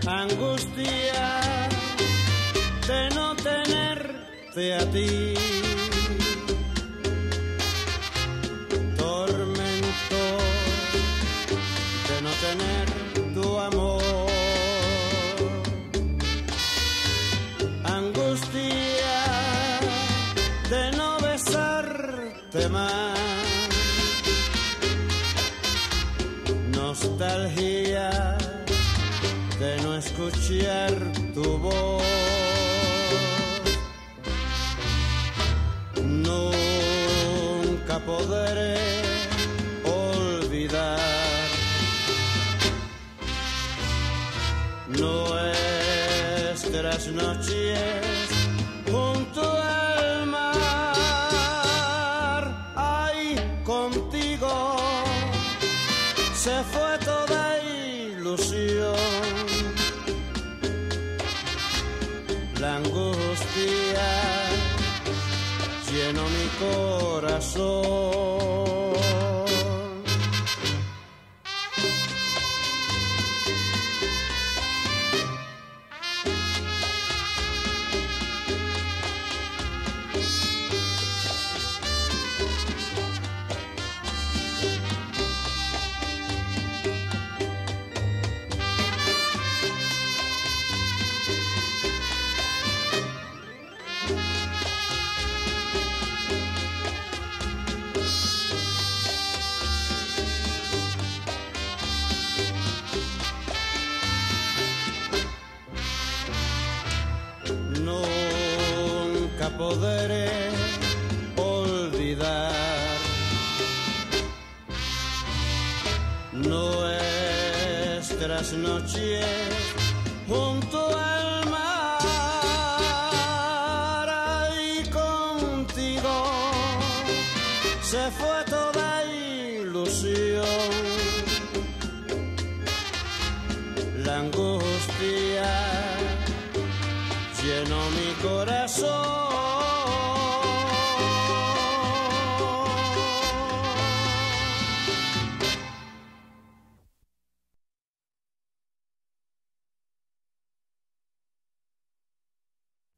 angustia de no tenerte a ti, tormento de no tener tu amor, angustia de no besarte más, nostalgia de no escuchar tu voz. Nunca podré olvidar nuestras noches junto al mar. Ay, contigo se fue toda ilusión, la angustia llenó mi corazón. Nunca podré olvidar nuestras noches junto al mar. Ay, contigo se fue toda ilusión, la angustia llenó mi corazón.